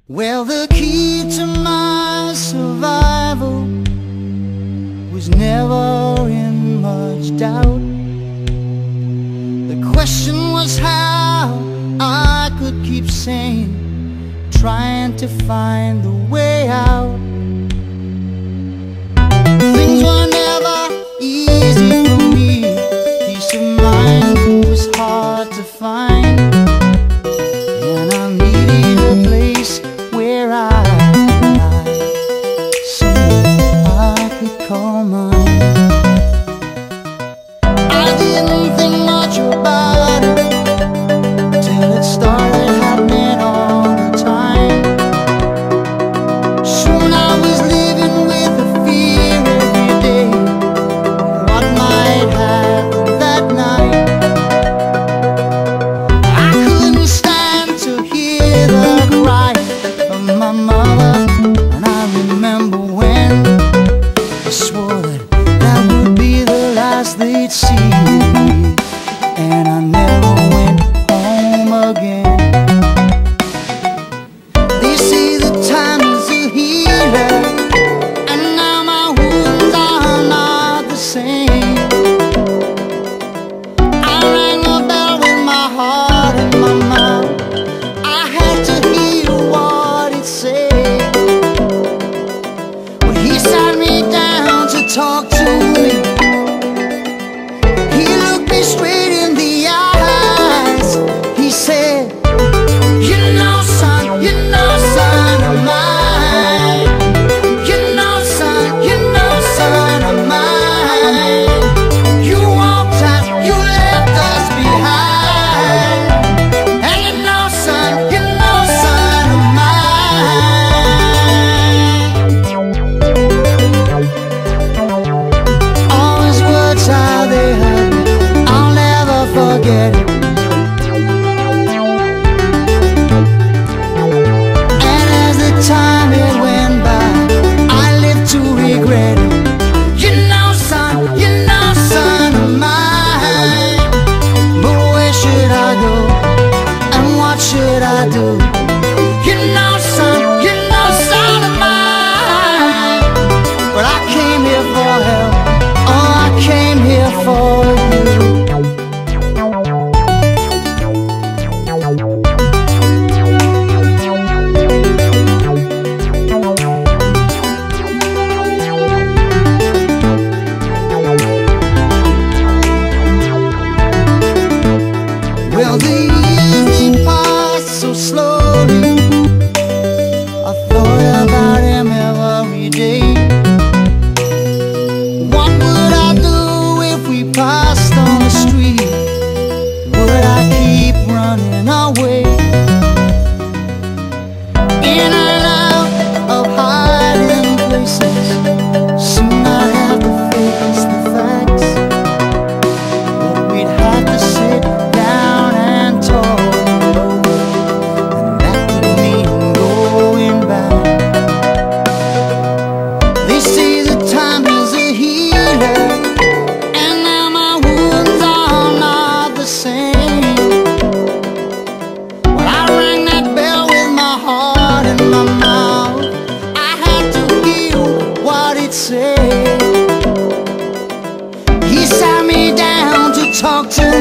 Well, the key to my survival was never in much doubt. The question was how I could keep sane, trying to find the way out. Things were never easy for me. Peace of mind was hard to find, and I needed a place where I could lie, somewhere I could call mine. I didn't think much about it till it started happening all the time. Soon I was living with the fear every day, what might happen that night. I couldn't stand to hear the cry of my mother, and I remember when I swore that would be the last they'd see me, and I never went home again. They say the time is a healer, and now my wounds are not the same. I rang the bell with my heart in my mouth. I had to hear what it said. Well, he sat me down to talk to me. He looked me straight in the eyes. He said, you know, son of mine. You know, son of mine. You walked out, you left us behind. And you know, son of mine. All his words, how they hurt me, I'll never forget it. And as the time it went by, I lived to regret it. You know, son of mine. But where should I go, and what should I do? You know, son of mine. But I came here for help, oh, I came here for you. Well, the years they passed so slowly. I thought about him every day. What would I do if we passed on the street? Would I keep running away? In and out of hiding places, soon I'd have to face the facts. But we'd have to sit down and talk it over, and that would mean going back. They say the time is a healer, and now my wounds are not the same. Well, I rang that bell with my heart in my mouth. I had to hear what it said. He sat me down to talk to